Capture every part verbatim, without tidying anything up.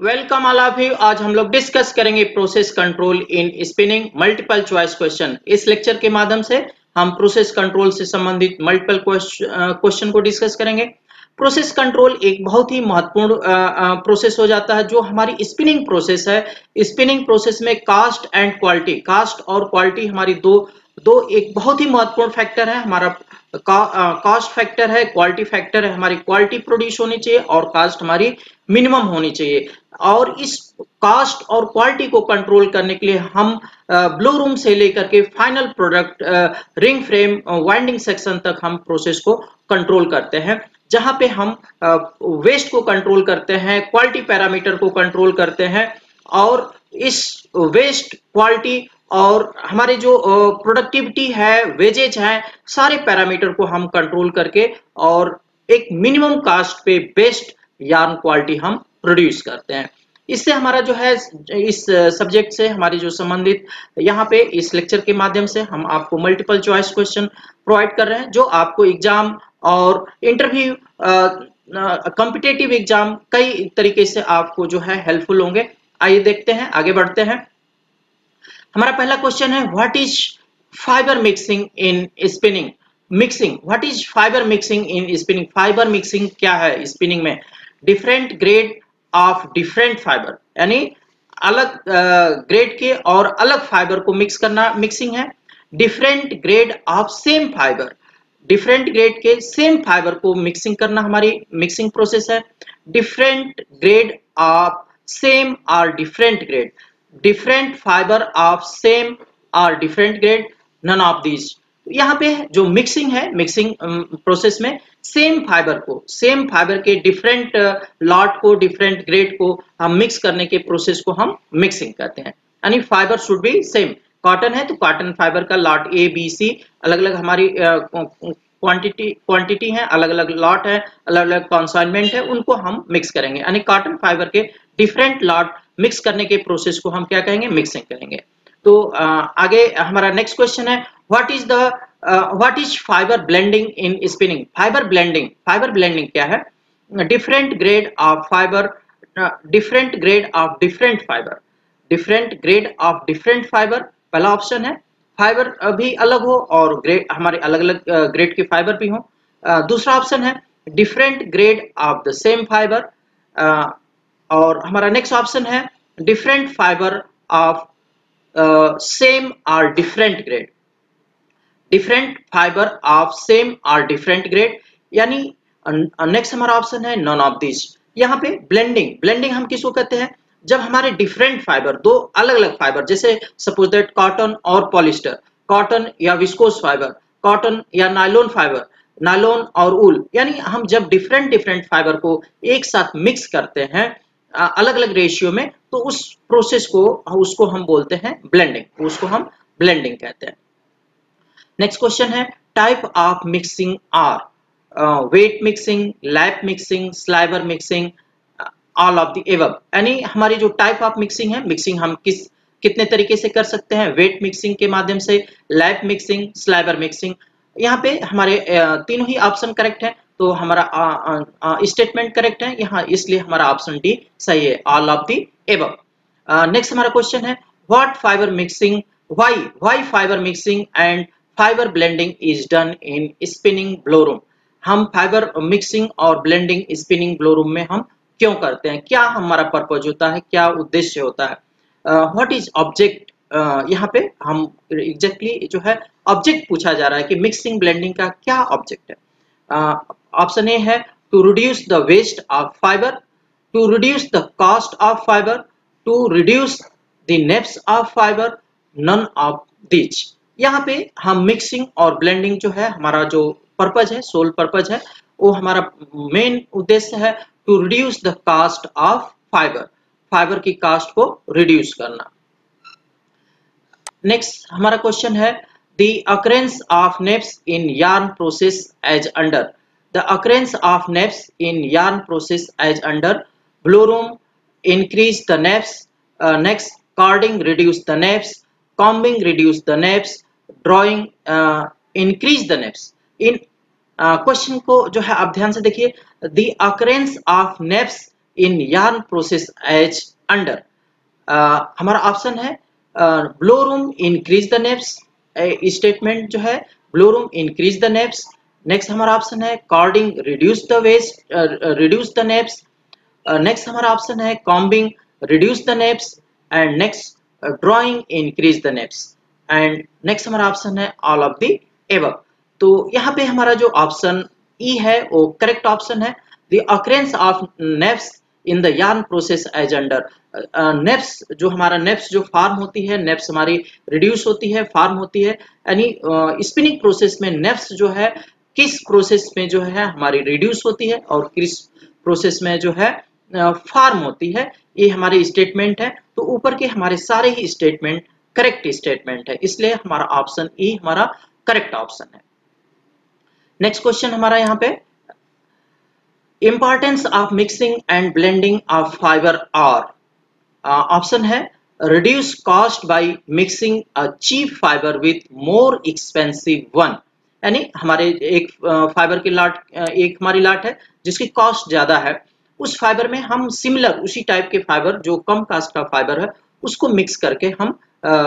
Welcome all of you. आज हम लोग डिस्कस करेंगे process control in spinning multiple choice question. इस लेक्चर के माध्यम से हम प्रोसेस कंट्रोल से संबंधित मल्टीपल क्वेश्चन को डिस्कस करेंगे। प्रोसेस कंट्रोल एक बहुत ही महत्वपूर्ण प्रोसेस हो जाता है जो हमारी स्पिनिंग प्रोसेस है। स्पिनिंग प्रोसेस में कास्ट एंड क्वालिटी, कास्ट और क्वालिटी हमारी दो दो एक बहुत ही महत्वपूर्ण फैक्टर है। हमारा कास्ट फैक्टर है, क्वालिटी फैक्टर है। हमारी क्वालिटी प्रोड्यूस होनी चाहिए और कास्ट हमारी मिनिमम होनी चाहिए। और इस कास्ट और क्वालिटी को कंट्रोल करने के लिए हम ब्लू रूम से लेकर के final product ring frame winding section तक हम प्रोसेस को कंट्रोल करते हैं, जहां पे हम वेस्ट को कंट्रोल करते हैं, क्वालिटी पैरामीटर को कंट्रोल करते हैं और इस वेस्ट, क्वालिटी और हमारे जो प्रोडक्टिविटी है, वेजेज है, सारे पैरामीटर को हम कंट्रोल करके और एक मिनिमम कास्ट पे बेस्ट यार्न क्वालिटी हम प्रोड्यूस करते हैं। इससे हमारा जो है इस सब्जेक्ट से हमारी जो संबंधित यहाँ पे इस लेक्चर के माध्यम से हम आपको मल्टीपल चॉइस क्वेश्चन प्रोवाइड कर रहे हैं जो आपको एग्जाम और इंटरव्यू, कॉम्पिटिटिव एग्जाम कई तरीके से आपको जो है हेल्पफुल होंगे। आइए देखते हैं, आगे बढ़ते हैं। हमारा पहला क्वेश्चन है, what is fibre mixing in spinning? Mixing, what is fibre mixing in spinning? Fibre mixing क्या है स्पिनिंग में? Different grade of different fibre, यानी अलग ग्रेड uh, के और अलग फाइबर को मिक्स करना मिक्सिंग है। Different grade of same fibre, different grade के सेम फाइबर को मिक्सिंग करना हमारी मिक्सिंग प्रोसेस है। डिफरेंट ग्रेड ऑफ सेम और different grade, different fibre of same और different grade, none of these. यहाँ पे जो मिक्सिंग है, मिक्सिंग प्रोसेस में सेम फाइबर को, सेम फाइबर के डिफरेंट लॉट को, डिफरेंट ग्रेड को हम मिक्स करने के प्रोसेस को हम मिक्सिंग कहते हैं। यानी fibre should be same. Cotton है तो कॉटन फाइबर का लॉट ए बी सी अलग अलग हमारी क्वांटिटी क्वांटिटी है, अलग अलग लॉट है, अलग अलग कॉन्साइनमेंट है, उनको हम मिक्स करेंगे। यानी कॉटन फाइबर के डिफरेंट लॉट मिक्स करने के प्रोसेस को हम क्या कहेंगे? मिक्सिंग करेंगे। तो आगे हमारा नेक्स्ट क्वेश्चन है, what is the what is fibre blending in spinning? Fibre blending, fibre blending क्या है? Different grade of fibre, different grade of different fibre, different grade of different fibre पहला ऑप्शन है। फाइबर भी अलग हो और ग्रेड हमारे अलग अलग ग्रेड के फाइबर भी हो। दूसरा ऑप्शन है different grade of the same fibre, और हमारा नेक्स्ट ऑप्शन है डिफरेंट फाइबर ऑफ सेम और different grade, different fibre of same और डिफरेंट ग्रेड। यानी नेक्स्ट हमारा ऑप्शन है नॉन ऑफ दिस। यहाँ पे ब्लेंडिंग, ब्लेंडिंग हम किसको कहते हैं? जब हमारे डिफरेंट फाइबर, दो अलग अलग फाइबर, जैसे सपोज दैट कॉटन और पॉलिस्टर, कॉटन या विस्कोस फाइबर, कॉटन या नायलॉन फाइबर, नायलॉन और ऊल, यानी हम जब डिफरेंट डिफरेंट फाइबर को एक साथ मिक्स करते हैं अलग अलग रेशियो में, तो उस प्रोसेस को उसको हम बोलते हैं ब्लेंडिंग, उसको हम ब्लेंडिंग कहते हैं। नेक्स्ट क्वेश्चन है, type of mixing are wet mixing, lap mixing, sliver mixing, all of the above. यानी हमारी जो टाइप ऑफ मिक्सिंग है, मिक्सिंग हम किस कितने तरीके से कर सकते हैं? वेट मिक्सिंग के माध्यम से, लैप मिक्सिंग, स्लाइवर मिक्सिंग। यहाँ पे हमारे तीनों ही ऑप्शन करेक्ट है, तो हमारा स्टेटमेंट करेक्ट है यहाँ, इसलिए हमारा ऑप्शन डी सही है, all of the above. Next हमारा क्वेश्चन है, what fibre mixing, why why fibre mixing and fibre blending is done in spinning blow room? हम फाइबर मिक्सिंग और ब्लेंडिंग स्पिनिंग ब्लो रूम में हम क्यों करते हैं? क्या हमारा पर्पज होता है, क्या उद्देश्य होता है? What is object? यहाँ पे हम एग्जैक्टली exactly जो है ऑब्जेक्ट पूछा जा रहा है कि मिक्सिंग ब्लेंडिंग का क्या ऑब्जेक्ट है। ऑप्शन ए है to reduce the waste of fibre, to reduce the cost of fibre, to reduce the neps of fibre, none of this. यहाँ पे हम मिक्सिंग और ब्लेंडिंग जो है हमारा जो पर्पज है, सोल पर्पज है, वो हमारा मेन उद्देश्य है to reduce the cost of fibre, fibre की कॉस्ट को रिड्यूस करना। नेक्स्ट हमारा क्वेश्चन है, the occurrence of neps in yarn process as under, the occurrence of neps in yarn process as under blow room, increase the neps, next carding reduce the neps, combing reduce the neps, drawing increase the neps. इन question uh, को जो है आप ध्यान से देखिए, the occurrence of neps in yarn process as under। uh, हमारा option है blow room increase the neps, statement जो है blow room increase the neps. Next हमारा ऑप्शन है carding reduce the waste reduce the neps. Next हमारा option है combing reduce the neps and next drawing increase the neps and next हमारा option है all of the above. तो यहाँ पे हमारा जो ऑप्शन ई है वो करेक्ट ऑप्शन है। The occurrence of neps in the yarn process as under. Neps जो हमारा नेप्स जो फार्म होती है, नेप्स हमारी रिड्यूस होती है, फार्म होती है, यानी स्पिनिंग प्रोसेस में नेप्स जो है किस प्रोसेस में जो है हमारी रिड्यूस होती है और किस प्रोसेस में जो है फार्म होती है। ये हमारे स्टेटमेंट है। तो ऊपर के हमारे सारे ही स्टेटमेंट करेक्ट स्टेटमेंट है, इसलिए हमारा ऑप्शन ई हमारा करेक्ट ऑप्शन है। नेक्स्ट क्वेश्चन हमारा यहाँ पे importance of mixing and blending of fibre और ऑप्शन है reduce cost by mixing a cheap fibre with more expensive one. यानी हमारे एक फाइबर की लाट, एक हमारी लाट है जिसकी कॉस्ट ज्यादा है, उस फाइबर में हम सिमिलर उसी टाइप के फाइबर जो कम कास्ट का फाइबर है उसको मिक्स करके हम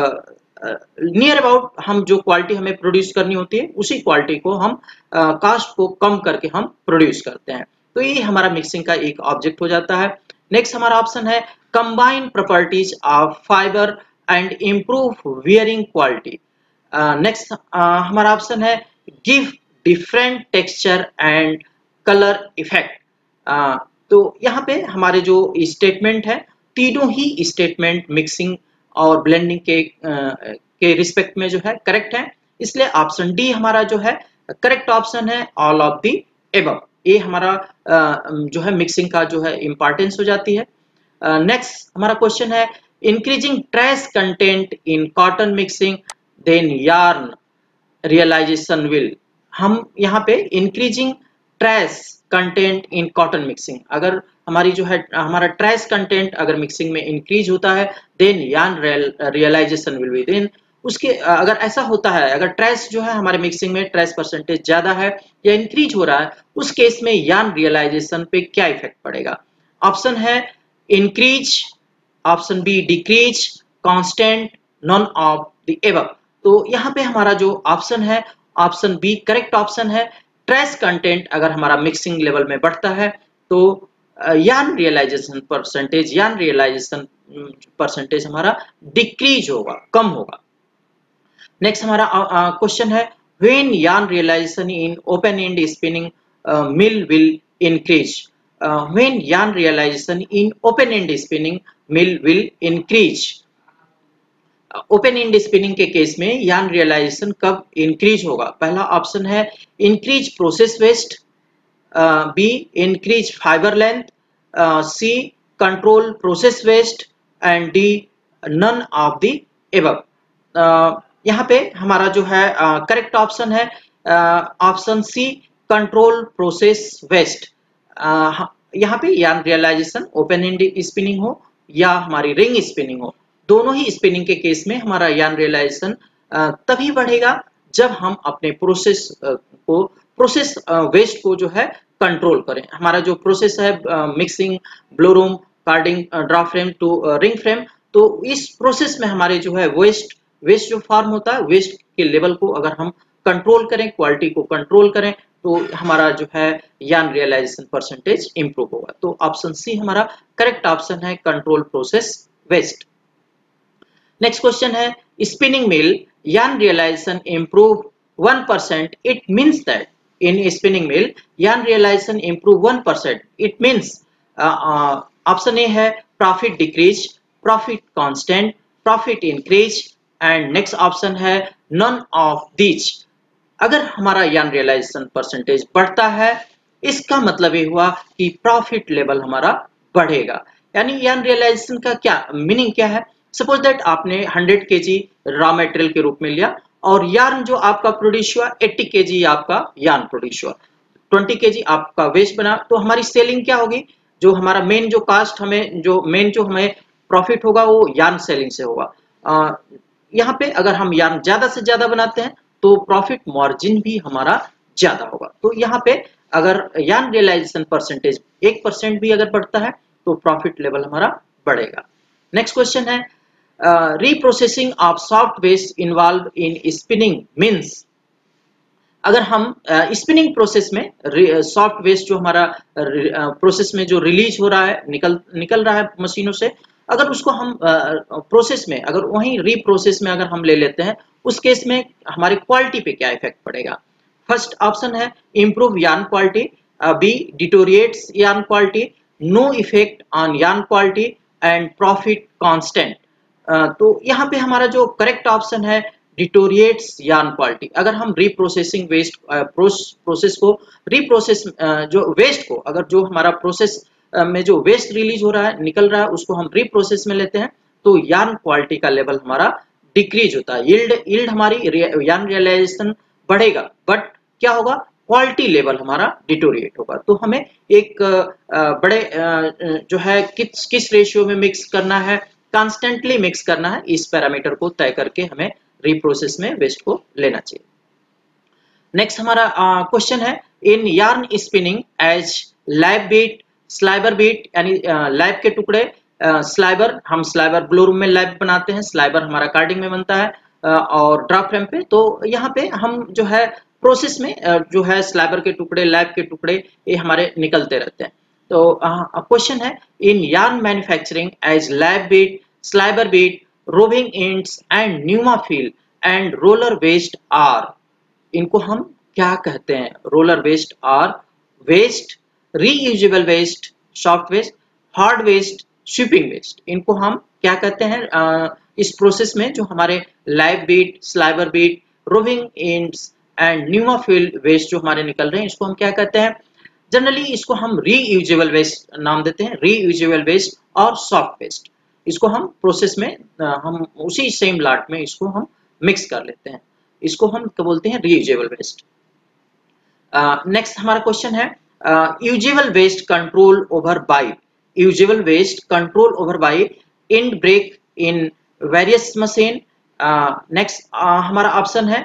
नियर uh, अबाउट हम जो क्वालिटी हमें प्रोड्यूस करनी होती है उसी क्वालिटी को हम कास्ट uh, को कम करके हम प्रोड्यूस करते हैं। तो ये हमारा मिक्सिंग का एक ऑब्जेक्ट हो जाता है। नेक्स्ट हमारा ऑप्शन है combine properties of fibre and improve wearing quality. Next हमारा ऑप्शन है give different texture and colour effect. तो यहाँ पे हमारे जो स्टेटमेंट है तीनों ही स्टेटमेंट मिक्सिंग और ब्लेंडिंग के आ, के रिस्पेक्ट में जो है करेक्ट है, इसलिए ऑप्शन डी हमारा जो है करेक्ट ऑप्शन है ऑल ऑफ दी एबव। ये हमारा आ, जो है मिक्सिंग का जो है इंपॉर्टेंस हो जाती है। नेक्स्ट uh, हमारा क्वेश्चन है increasing trace content in cotton mixing then yarn realisation will. हम यहाँ पे increasing trace content in cotton mixing, अगर हमारी जो है हमारा ट्रेस कंटेंट अगर मिक्सिंग में इंक्रीज होता है then yarn realisation will be. Then उसके अगर ऐसा होता है, अगर ट्रेस जो है हमारे मिक्सिंग में ट्रेस परसेंटेज ज्यादा है या इंक्रीज हो रहा है, उस केस में यार्न रियलाइजेशन पे क्या इफेक्ट पड़ेगा। ऑप्शन है increase, option B decrease, constant, none of the above. तो यहाँ पे हमारा जो ऑप्शन है ऑप्शन बी करेक्ट ऑप्शन है। ट्रेस कंटेंट अगर हमारा मिक्सिंग लेवल में बढ़ता है तो yarn realisation percentage yarn realisation percentage हमारा डिक्रीज होगा, कम होगा। नेक्स्ट हमारा क्वेश्चन है when yarn realisation in open end spinning mill will increase. When yarn realisation in open end spinning mill will increase. Open end spinning के case में yarn realisation कब increase होगा। पहला ऑप्शन है increase process waste, B increase fibre length, C control process waste and D none of the above. यहाँ पे हमारा जो है करेक्ट uh, ऑप्शन है option C control process waste. यहाँ पे yarn realisation open end spinning हो या हमारी रिंग स्पिनिंग हो, दोनों ही स्पिनिंग के केस में हमारा यार्न रियलाइजेशन तभी बढ़ेगा जब हम अपने प्रोसेस को प्रोसेस वेस्ट को जो है कंट्रोल करें। हमारा जो प्रोसेस है mixing, blow room, carding, draw frame to ring frame, तो इस प्रोसेस में हमारे जो है वेस्ट वेस्ट जो फॉर्म होता है, वेस्ट के लेवल को अगर हम कंट्रोल करें, क्वालिटी को कंट्रोल करें, तो हमारा जो है यार्न रियलाइजेशन परसेंटेज इंप्रूव होगा। तो ऑप्शन सी हमारा करेक्ट ऑप्शन है control process waste. Next question है spinning mill yarn realization improve one percent, it means that in spinning mill yarn realization improve one percent, it means option A है profit decrease, profit constant, profit increase and next option है none of these. अगर हमारा yarn realization percentage बढ़ता है इसका मतलब ये हुआ कि प्रॉफिट लेवल हमारा बढ़ेगा। यानी yarn realization का क्या मीनिंग क्या है। सपोज दैट आपने हंड्रेड केजी रॉ मटेरियल के रूप में लिया और यार्न जो आपका प्रोड्यूस हुआ अस्सी केजी आपका यार्न प्रोड्यूस हुआ, बीस केजी आपका वेस्ट बना, तो हमारी सेलिंग क्या होगी, जो हमारा मेन जो कास्ट हमें जो मेन जो हमें प्रॉफिट होगा वो यार्न सेलिंग से होगा। आ, यहाँ पे अगर हम यार्न ज्यादा से ज्यादा बनाते हैं तो प्रॉफिट मार्जिन भी हमारा ज्यादा होगा। तो यहाँ पे अगर यार्न रियलाइजेशन परसेंटेज एक परसेंट भी अगर बढ़ता है तो प्रॉफिट लेवल हमारा बढ़ेगा। नेक्स्ट क्वेश्चन है reprocessing of soft waste involve in spinning means, अगर हम स्पिनिंग प्रोसेस में सॉफ्ट वेस्ट जो हमारा प्रोसेस में जो रिलीज हो रहा है, निकल निकल रहा है मशीनों से, अगर उसको हम प्रोसेस में अगर वहीं रीप्रोसेस में अगर हम ले लेते हैं, उस केस में हमारी क्वालिटी पे क्या इफेक्ट पड़ेगा। फर्स्ट ऑप्शन है improve yarn quality, B deteriorates yarn quality, no effect on yarn quality and profit constant. तो यहाँ पे हमारा जो करेक्ट ऑप्शन है डिटोरिएट्स यार्न क्वालिटी। अगर हम रीप्रोसेसिंग वेस्ट प्रोसेस को रीप्रोसेस जो वेस्ट को अगर जो हमारा प्रोसेस में जो वेस्ट रिलीज हो रहा है, निकल रहा है, उसको हम रीप्रोसेस में लेते हैं तो यार्न क्वालिटी का लेवल हमारा डिक्रीज होता है, यील्ड यील्ड हमारी यार्न रियलाइजेशन बढ़ेगा, बट क्या होगा, क्वालिटी लेवल हमारा डिटोरिएट होगा। तो हमें एक बड़े जो है किस किस रेशियो में मिक्स करना है, कॉन्स्टेंटली मिक्स करना है, इस पैरामीटर को तय करके हमें रीप्रोसेस में वेस्ट को लेना चाहिए। नेक्स्ट हमारा क्वेश्चन है in yarn spinning as lap bit sliver bit, यानी लैब के टुकड़े स्लाइबर, हम स्लाइबर ब्लो रूम में लैब बनाते हैं, स्लाइबर हमारा कार्डिंग में बनता है और ड्रॉप फ्रेम पे। तो यहाँ पे हम जो है प्रोसेस में जो है स्लाइबर के टुकड़े, लैब के टुकड़े, ये हमारे निकलते रहते हैं। तो क्वेश्चन है in yarn manufacturing as lap bit sliver bit roving ends and pneumafil and roller waste are, इनको हम क्या कहते हैं। Roller waste are waste, reusable waste soft waste, hard waste, shipping waste, इनको हम क्या कहते हैं। आ, इस प्रोसेस में जो हमारे lap bit sliver bit roving ends and pneumafil waste जो हमारे निकल रहे हैं, इसको हम क्या कहते हैं। जनरली इसको हम रीयूजेबल वेस्ट नाम देते हैं, रीयूजेबल वेस्ट और सॉफ्ट वेस्ट। इसको हम प्रोसेस में हम उसी सेम लाट में इसको हम मिक्स कर लेते हैं, इसको हम क्या बोलते हैं, रीयूजेबल वेस्ट। नेक्स्ट हमारा क्वेश्चन है usable waste control over by, usable waste control over by end break in various machine. Next हमारा ऑप्शन है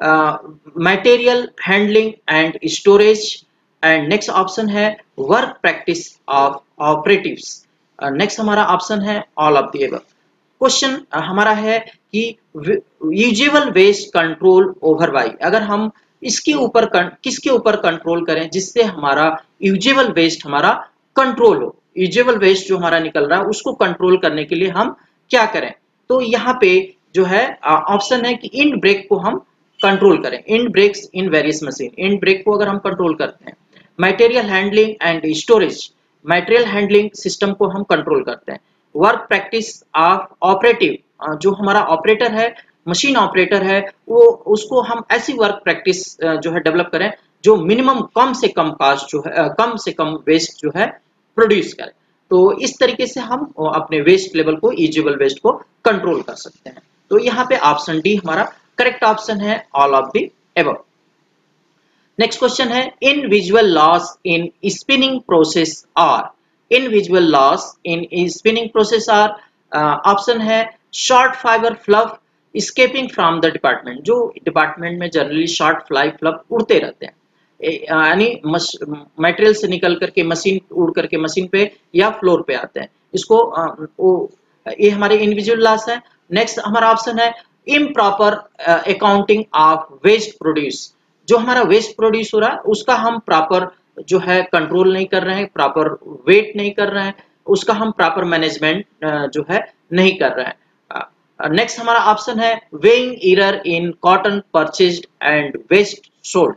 material handling and storage and next option है work practice of operatives. Next uh, हमारा option है all of the above. Question हमारा है कि usable waste control over by, अगर हम इसके ऊपर किसके ऊपर कंट्रोल करें जिससे हमारा यूजेबल वेस्ट हमारा कंट्रोल हो, यूजेबल वेस्ट जो हमारा निकल रहा है उसको कंट्रोल करने के लिए हम क्या करें। तो यहाँ पे जो है ऑप्शन है कि इंड ब्रेक को हम कंट्रोल करें, end breaks in various machine, end break को अगर हम कंट्रोल करते हैं। Material handling and storage, material handling system को हम कंट्रोल करते हैं। वर्क प्रैक्टिस ऑफ ऑपरेटिव, जो हमारा ऑपरेटर है, मशीन ऑपरेटर है, वो उसको हम ऐसी वर्क प्रैक्टिस जो है डेवलप करें जो मिनिमम कम से कम कास्ट जो है, कम से कम वेस्ट जो है प्रोड्यूस करें। तो इस तरीके से हम अपने वेस्ट लेवल को, यूजेबल वेस्ट को कंट्रोल कर सकते हैं। तो यहाँ पे ऑप्शन डी हमारा करेक्ट ऑप्शन है, all of the above. Next question है invisible loss in spinning process are, invisible loss in spinning process are. Option है short fibre fluff escaping from the department, जो department में generally short fly fluff उड़ते रहते हैं, यानी material से निकल करके मशीन उड़ करके मशीन पे या फ्लोर पे आते हैं, इसको आ, वो, ये हमारे इंडिविजुअल लॉस है। नेक्स्ट हमारा ऑप्शन है improper accounting of waste produce, जो हमारा वेस्ट प्रोड्यूस हो रहा है उसका हम प्रॉपर जो है कंट्रोल नहीं कर रहे हैं, प्रॉपर वेट नहीं कर रहे हैं, उसका हम प्रॉपर मैनेजमेंट जो है नहीं कर रहे हैं। नेक्स्ट uh, हमारा ऑप्शन है weighing error in cotton purchased and waste sold,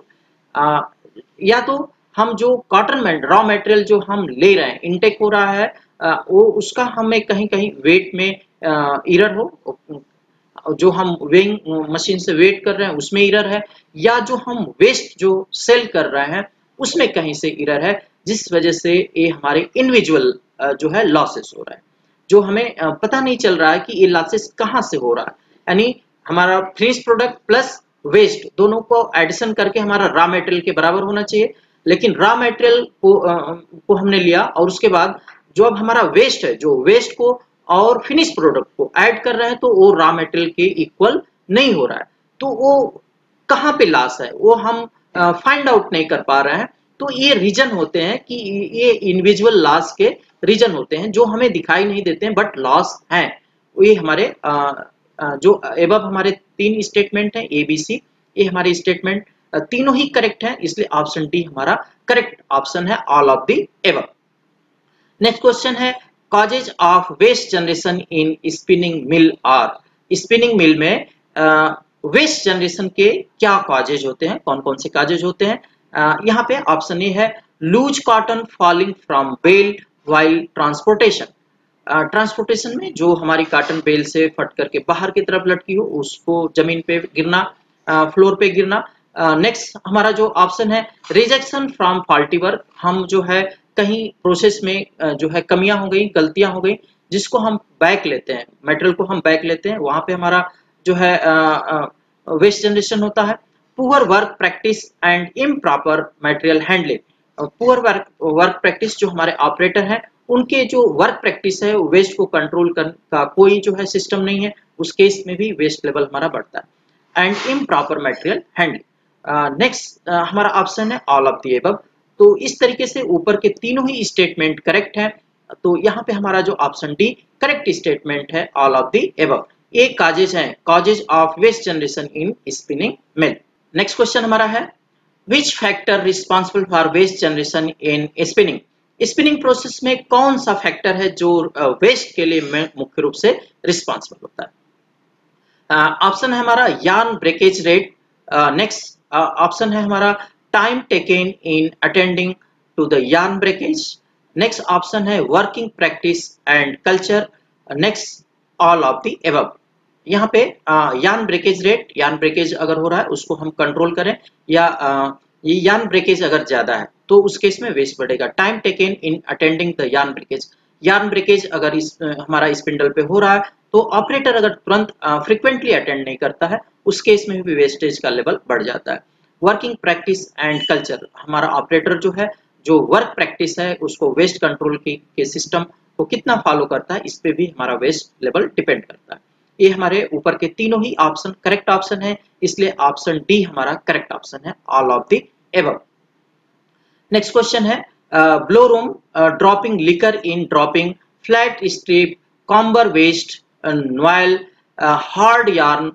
या तो हम जो कॉटन में रॉ मटेरियल जो हम ले रहे हैं, इनटेक हो रहा है, uh, वो उसका हमें कहीं कहीं वेट में एरर uh, हो, जो हम वेइंग मशीन से वेट कर रहे हैं उसमें एरर है, या जो हम वेस्ट जो सेल कर रहे हैं उसमें कहीं से एरर है, जिस वजह से ये हमारे इंडिविजुअल uh, जो है लॉसेस हो रहा है, जो हमें पता नहीं चल रहा है कि ये लॉसेस कहाँ से हो रहा है। यानी हमारा फिनिश प्रोडक्ट प्लस वेस्ट दोनों को एडिशन करके हमारा रॉ मटेरियल के बराबर होना चाहिए, लेकिन रॉ मटेरियल को, को हमने लिया और उसके बाद जो अब हमारा वेस्ट है, जो वेस्ट को और फिनिश प्रोडक्ट को ऐड कर रहे हैं तो वो रॉ मटेरियल के इक्वल नहीं हो रहा है। तो वो कहाँ पे लॉस है वो हम फाइंड आउट नहीं कर पा रहे हैं। तो ये रीजन होते हैं कि ये इंडिविजुअल लॉस के रीजन होते हैं जो हमें दिखाई नहीं देते हैं बट लॉस हैं। ये हमारे आ, आ, जो एबव हमारे तीन स्टेटमेंट हैं ए बी सी, ये हमारे स्टेटमेंट तीनों ही करेक्ट हैं, इसलिए ऑप्शन डी हमारा करेक्ट ऑप्शन है, all of the above. Next question है causes of waste generation in spinning mill are. Spinning mill में वेस्ट जनरेशन के क्या कॉजेज होते हैं, कौन कौन से कॉजेज होते हैं? uh, यहाँ पे ऑप्शन ए है loose cotton falling from bale while transportation. Transportation में जो हमारी कॉटन बेल से फट करके बाहर की तरफ लटकी हो उसको जमीन पे गिरना, फ्लोर uh, पे गिरना। नेक्स्ट uh, हमारा जो ऑप्शन है रिजेक्शन फ्रॉम फॉल्टी वर्क, हम जो है कहीं प्रोसेस में uh, जो है कमियां हो गई, गलतियां हो गई, जिसको हम बैक लेते हैं, मटेरियल को हम बैक लेते हैं, वहां पे हमारा जो है वेस्ट जनरेशन होता है। Poor work practice and improper material handling. Poor work work practice जो हमारे ऑपरेटर हैं उनके जो वर्क प्रैक्टिस है वेस्ट को कंट्रोल करने का कोई जो है सिस्टम नहीं है, उस केस में भी वेस्ट लेवल हमारा बढ़ता है। And improper material handling. Next हमारा ऑप्शन है ऑल ऑफ द एबव। तो इस तरीके से ऊपर के तीनों ही स्टेटमेंट करेक्ट हैं, तो यहाँ पे हमारा जो ऑप्शन डी करेक्ट स्टेटमेंट है, ऑल ऑफ द एबव। ये कॉजेज हैं, causes of waste generation in spinning mill. Next question हमारा है which factor responsible for waste generation in spinning. Spinning process में कौन सा फैक्टर है जो वेस्ट के लिए मुख्य रूप से रिस्पॉन्सिबल होता है? ऑप्शन uh, है हमारा yarn breakage rate. Next option है हमारा time taken in attending to the yarn breakage. Next option है working practice and culture. Next all of the above. यहाँ पे yarn breakage rate, yarn breakage अगर हो रहा है उसको हम कंट्रोल करें, या आ, ये यार्न ब्रेकेज अगर ज्यादा है तो उस केस में वेस्ट बढ़ेगा। Time taken in attending the yarn breakage, yarn breakage अगर इस आ, हमारा स्पिंडल पे हो रहा है तो ऑपरेटर अगर तुरंत फ्रिक्वेंटली अटेंड नहीं करता है उस केस में भी वेस्टेज का लेवल बढ़ जाता है। वर्किंग प्रैक्टिस एंड कल्चर, हमारा ऑपरेटर जो है जो वर्क प्रैक्टिस है उसको वेस्ट कंट्रोल की के सिस्टम को कितना फॉलो करता है इस पे भी हमारा वेस्ट लेवल डिपेंड करता है। ये हमारे ऊपर के तीनों ही ऑप्शन करेक्ट ऑप्शन है, इसलिए ऑप्शन डी हमारा करेक्ट ऑप्शन है, all of the above. Next question है blow room dropping licker in dropping flat strip comber waste noil hard yarn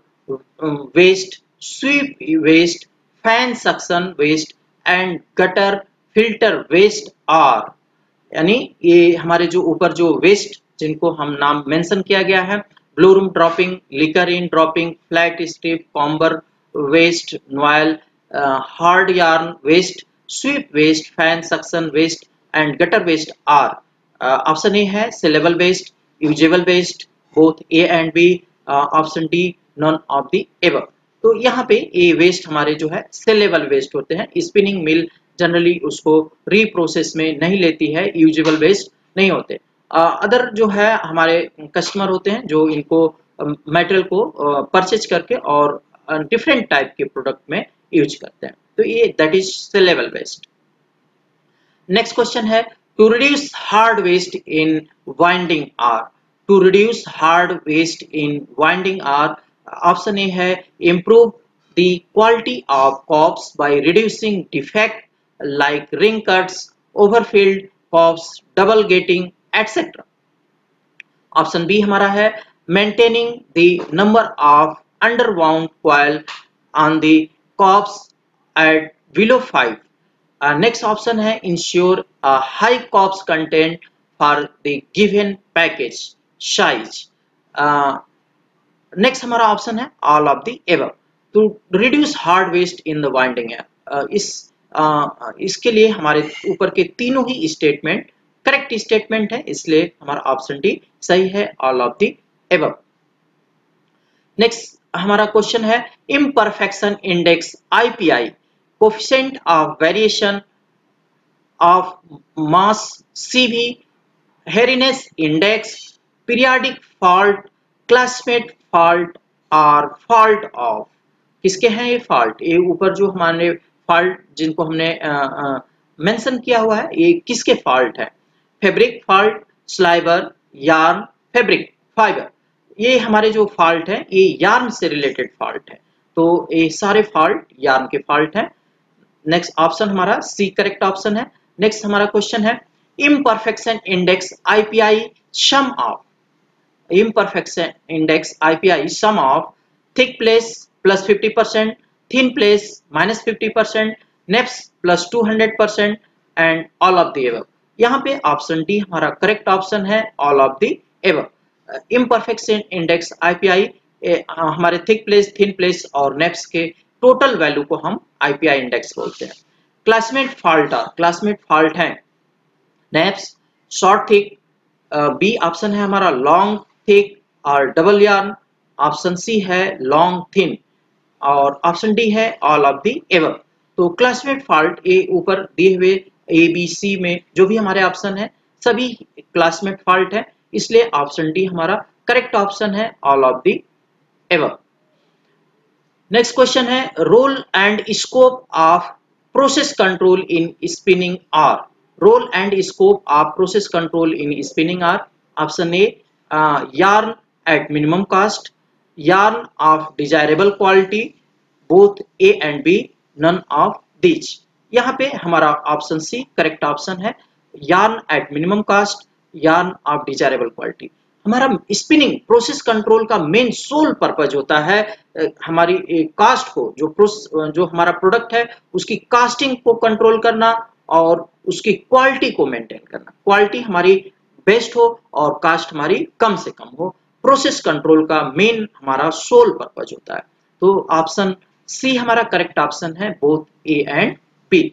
waste sweep waste fan suction waste and gutter filter waste are. यानी ये हमारे जो ऊपर जो waste जिनको हम नाम मेंशन किया गया है, blow room dropping, licker in dropping, flat strip, comber waste, noil, hard yarn waste, sweep waste, fan suction waste and gutter waste are. Option A है saleable waste, usable waste, both A and B. Option D none of the above. तो यहाँ पे ये waste हमारे जो है saleable waste होते हैं। स्पिनिंग मिल जनरली उसको रीप्रोसेस में नहीं लेती है, यूजेबल वेस्ट नहीं होते। अदर uh, जो है हमारे कस्टमर होते हैं जो इनको मटेरियल uh, को परचेज uh, करके और डिफरेंट uh, टाइप के प्रोडक्ट में यूज करते हैं, तो ये that is saleable waste. Next question है to reduce hard waste in winding are. To reduce hard waste in winding are, option A है improve the quality of cops by reducing defect like ring cuts, overfilled pops, double gating, et cetera. Option B हमारा है maintaining the number of underwound coil on the cops at below five. Uh, next option है ensure a high cops content for the given package size. Uh, next हमारा option है all of the above. To reduce hard waste in the winding air. Uh, इस Uh, इसके लिए हमारे ऊपर के तीनों ही स्टेटमेंट करेक्ट स्टेटमेंट है, इसलिए हमारा ऑप्शन डी सही है, all of the above. Next हमारा क्वेश्चन है imperfection index IPI, coefficient of variation of mass CV, hairiness index, periodic fault, classimat fault और फॉल्ट ऑफ। किसके हैं ये फॉल्ट? ये ऊपर जो हमारे फॉल्ट जिनको हमने मेंशन किया हुआ है ये किसके फॉल्ट है? Fabric fault, sliver, yarn, fabric, fibre, ये हमारे जो फॉल्ट है ये यार्न से रिलेटेड फॉल्ट है, तो ये सारे फॉल्ट यार्न के फॉल्ट हैं। नेक्स्ट ऑप्शन हमारा सी करेक्ट ऑप्शन है। नेक्स्ट हमारा क्वेश्चन है imperfection index IPI sum of, imperfection index I P I sum of thick place plus fifty percent, thin place minus fifty percent, neps plus two hundred percent and all of the above। यहाँ पे option D हमारा correct option है, all of the above. Imperfection index I P I a, हमारे thick place, thin place और neps के total value को हम I P I index बोलते हैं। क्लासमेट फॉल्ट, क्लासमेट फॉल्ट है neps, short thick, B option है हमारा लॉन्ग थिक और डबल यार्न, ऑप्शन सी है लॉन्ग थिन और ऑप्शन डी है ऑल ऑफ द एबव। तो क्लासमेट फॉल्ट ए ऊपर दिए हुए ए बी सी में जो भी हमारे ऑप्शन है सभी क्लासमेट फॉल्ट है, इसलिए ऑप्शन डी हमारा करेक्ट ऑप्शन है, all of the above. Next question है role and scope of process control in spinning are, role and scope of process control in spinning are. Option A yarn at minimum cost, yarn of desirable quality, both A and B, none of these। यहाँ पे हमारा option C correct option है, yarn at minimum cost, yarn of desirable quality। हमारा spinning process control का main sole purpose होता है हमारी cast को, जो जो हमारा प्रोडक्ट है उसकी कास्टिंग को कंट्रोल करना और उसकी क्वालिटी को मेंटेन करना, क्वालिटी हमारी बेस्ट हो और कास्ट हमारी कम से कम हो, प्रोसेस कंट्रोल का मेन हमारा सोल पर्पज होता है। तो ऑप्शन सी हमारा करेक्ट ऑप्शन है, both A and B.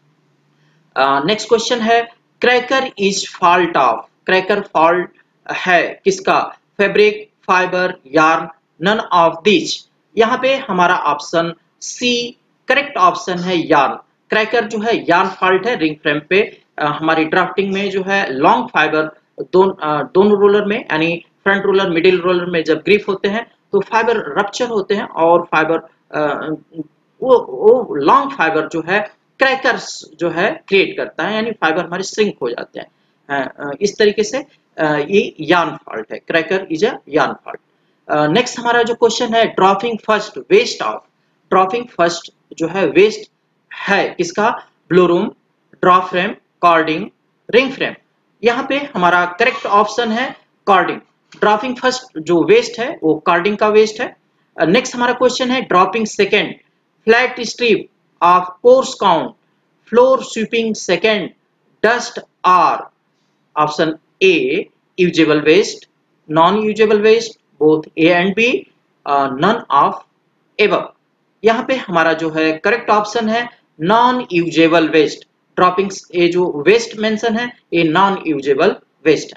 Next question है cracker is fault of, cracker fault है किसका, fabric, fibre, yarn, none of this. यहाँ पे हमारा ऑप्शन सी करेक्ट ऑप्शन है, यार्न। क्रैकर जो है यार्न फॉल्ट है, रिंग फ्रेम पे uh, हमारी ड्राफ्टिंग में जो है लॉन्ग फाइबर दोन, दोनों रोलर में यानी फ्रंट रोलर मिडिल रोलर में जब ग्रिप होते हैं तो फाइबर रप्चर होते हैं और फाइबर वो वो लॉन्ग फाइबर जो है क्रैकर्स जो है क्रिएट करता है, यानी फाइबर हमारे श्रिंक हो जाते हैं। इस तरीके से ये यार्न फॉल्ट है, cracker is a yarn fault. Next हमारा जो क्वेश्चन है dropping first waste of, dropping first जो है वेस्ट है किसका, blow room, draw frame, carding, ring frame. यहाँ पे हमारा करेक्ट ऑप्शन है कॉर्डिंग, ड्रॉपिंग फर्स्ट जो वेस्ट है वो कॉर्डिंग का वेस्ट है। नेक्स्ट हमारा क्वेश्चन है dropping second flat strip of coarse count, floor sweeping second, dust are. Option A usable waste, non usable waste, both A and B, none of above. यहाँ पे हमारा जो है करेक्ट ऑप्शन है non usable waste, dropping ये जो waste mention है ये नॉन यूजेबल वेस्ट है।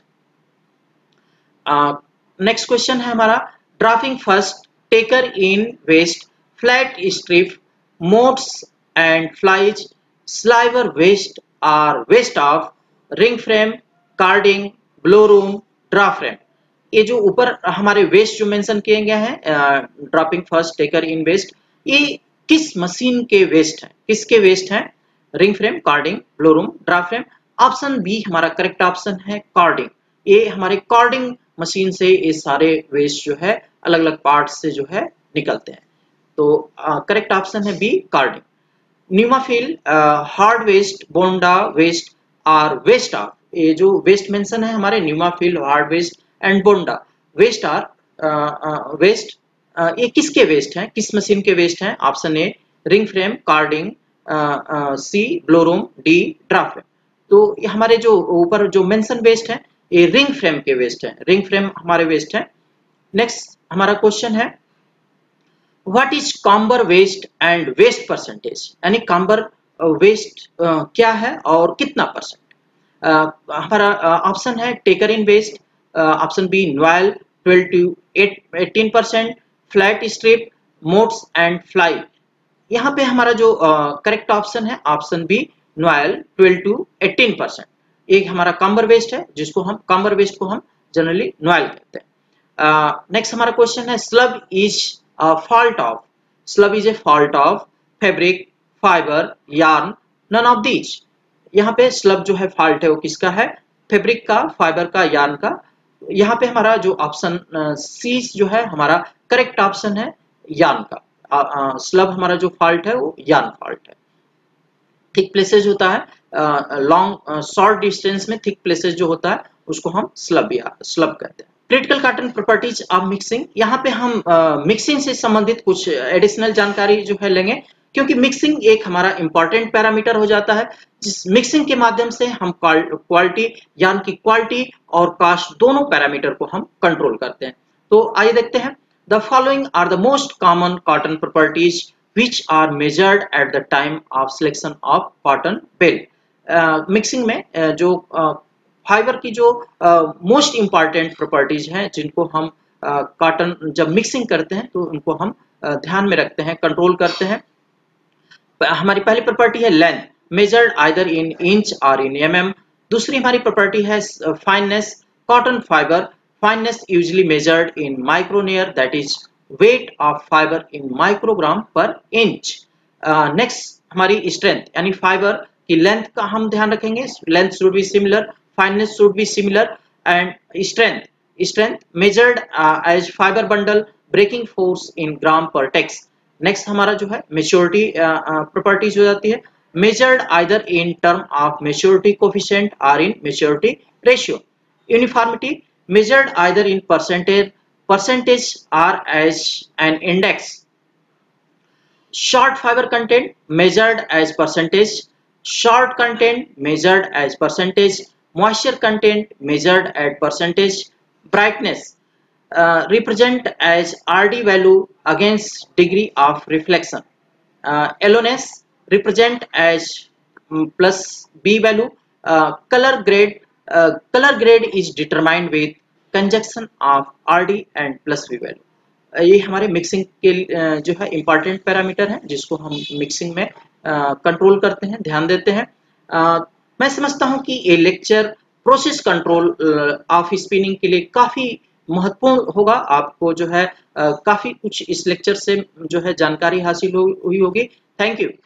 नेक्स्ट uh, क्वेश्चन है हमारा dropping first taker in waste flat strip motes and flies sliver waste are waste of ring frame, carding, blow room, draw frame. ये जो ऊपर हमारे वेस्ट जो मेंशन किए गए हैं dropping first taker in waste, ये किस मशीन के वेस्ट हैं, किसके वेस्ट हैं, ring frame, carding, blow room, draw frame. Option B हमारा करेक्ट ऑप्शन है कार्डिंग, ये हमारे कार्डिंग मशीन से ये सारे वेस्ट जो है अलग अलग पार्ट से जो है निकलते हैं। तो करेक्ट ऑप्शन है B carding. Pneumafil, hard waste, bonda waste are waste of, ये जो वेस्ट मेंशन है हमारे pneumafil, hard waste and bonda waste are waste, ये किसके वेस्ट हैं, किस मशीन के वेस्ट हैं। Option A ring frame, carding, C blow room, D draw frame. तो ये हमारे जो ऊपर जो मेंशन वेस्ट है ये रिंग फ्रेम के वेस्ट है, रिंग फ्रेम हमारे वेस्ट है। नेक्स्ट हमारा क्वेश्चन है what is comber waste and waste percentage, यानी काम्बर वेस्ट क्या है और कितना परसेंट। uh, हमारा ऑप्शन uh, है taker in waste, option B noil twelve to eighteen percent, flat strip, motes and fly. यहाँ पे हमारा जो करेक्ट uh, ऑप्शन है option B noil twelve to eighteen percent. एक हमारा काम्बर वेस्ट है जिसको हम काम्बर वेस्ट को हम जनरली नॉयल कहते हैं। नेक्स्ट uh, हमारा क्वेश्चन है slub is fault of, slub is a fault of fabric, fibre, yarn, none of these. यहाँ पे स्लब जो है फॉल्ट है वो किसका है, फैब्रिक का, फाइबर का, यार्न का। यहाँ पे हमारा जो ऑप्शन सी uh, जो है हमारा करेक्ट ऑप्शन है यार्न का। स्लब uh, uh, हमारा जो फॉल्ट है वो यार्न फॉल्ट है। थिक प्लेसेज होता है, लॉन्ग शॉर्ट डिस्टेंस में थिक प्लेसेज जो होता है उसको हम स्लब या स्लब कहते हैं। Critical pattern properties of mixing, यहाँ पे हम मिक्सिंग uh, से संबंधित कुछ एडिशनल जानकारी जो है लेंगे, क्योंकि मिक्सिंग एक हमारा इंपॉर्टेंट पैरामीटर हो जाता है, जिस मिक्सिंग के माध्यम से हम क्वालिटी यानी कि क्वालिटी और कॉस्ट दोनों पैरामीटर को हम कंट्रोल करते हैं। तो आइए देखते हैं। The following are the most common cotton properties which are measured at the time of selection of cotton bale। Mixing में uh, जो फाइबर uh, की जो मोस्ट इंपॉर्टेंट प्रॉपर्टीज हैं जिनको हम कॉटन uh, जब मिक्सिंग करते हैं तो उनको हम uh, ध्यान में रखते हैं, कंट्रोल करते हैं। हमारी पहली प्रॉपर्टी है length, measured either in inch और इन एम एम। दूसरी हमारी प्रॉपर्टी है fineness, cotton fibre fineness usually measured in micronaire, that is weight of fiber in microgram per inch। नेक्स्ट uh, हमारी स्ट्रेंथ यानी फाइबर की लेंथ का हम ध्यान रखेंगे, length should be similar, fineness should be similar and strength strength measured as fibre bundle breaking force in gram per tex. Next हमारा जो है मेच्योरिटी प्रॉपर्टीज हो जाती है, measured either in term of maturity coefficient और in maturity ratio. Uniformity measured either in percentage percentage or as an index। short fiber content measured as percentage, short content measured as percentage, moisture content measured at percentage, brightness uh, represent as R D value against degree of reflection, uh, yellowness represent as um, plus B value, uh, color grade uh, color grade is determined with conjunction of R D and plus b value. ये हमारे mixing के जो है important parameter हैं जिसको हम mixing में control करते हैं, ध्यान देते हैं। आ, मैं समझता हूं कि ये lecture process control of spinning के लिए काफी महत्वपूर्ण होगा। आपको जो है आ, काफी कुछ इस लेक्चर से जो है जानकारी हासिल हुई होगी। Thank you.